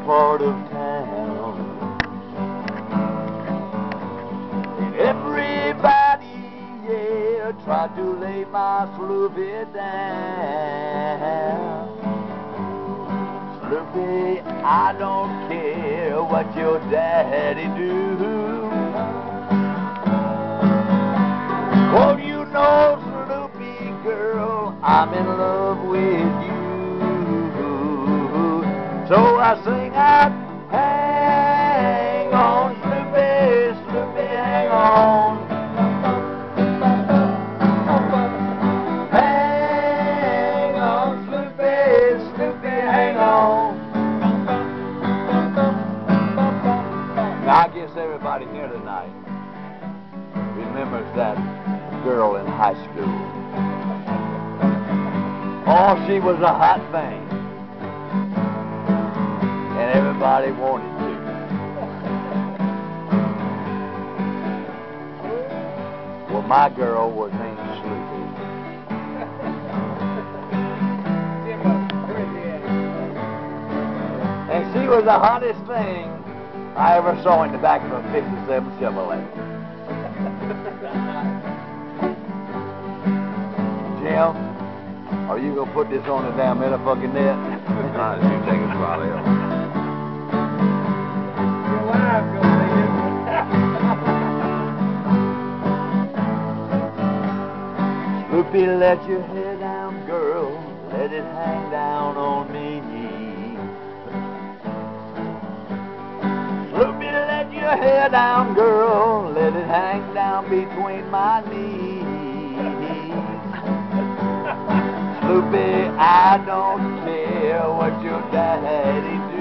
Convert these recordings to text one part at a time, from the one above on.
part of town. And everybody, yeah, tried to lay my Sloopy down. Sloopy, I don't care what your daddy do. Oh, you know, Sloopy girl, I'm in love with you. So I sing out, hang on, Sloopy, Sloopy, hang on. Hang on, Sloopy, Sloopy, hang on. Now, I guess everybody here tonight remembers that girl in high school. Oh, she was a hot thing. And everybody wanted to. Well, my girl was named Sloopy. And she was the hottest thing I ever saw in the back of a 57 Chevrolet. Jim, are you going to put this on the damn motherfucking net? Nah, you take it while else. Sloopy, let your hair down, girl, let it hang down on me. Sloopy, let your hair down, girl, let it hang down between my knees. Sloopy, I don't care what your daddy do.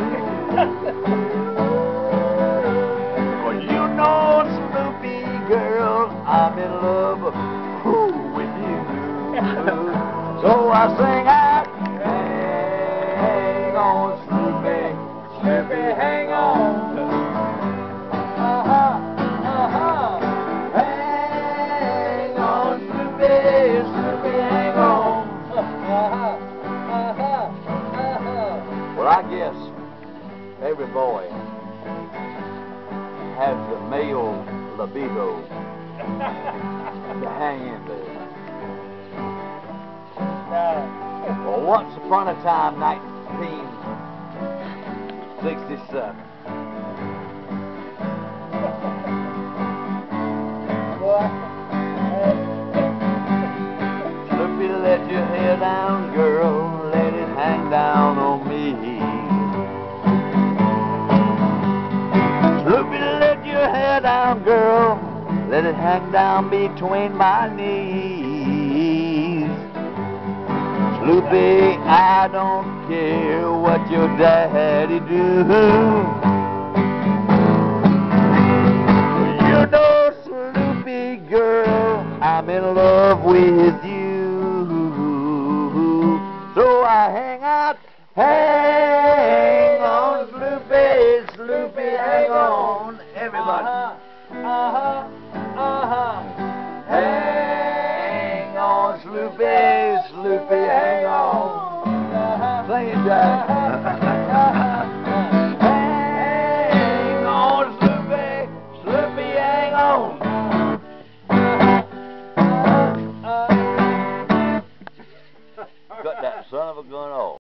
Well, you know, Sloopy girl, I'm in love with you. So I sing out, hang on, Sloopy, Sloopy, hang on. Hang on, Sloopy, Sloopy, hang on. Well, I guess every boy has the male libido to hang in there. Well, once upon a time, 1967. Sloopy, let your hair down, girl, let it hang down on me. Sloopy, let your hair down, girl, let it hang down between my knees. Sloopy, I don't care what your daddy do. You know, Sloopy girl, I'm in love with you. So I hang out, hang on, Sloopy, Sloopy, hang on. Everybody. Hang on, Sloopy, Sloopy, hang on. Sing it, Jack. Hang on, Sloopy, Sloopy, hang on. Cut that son of a gun off.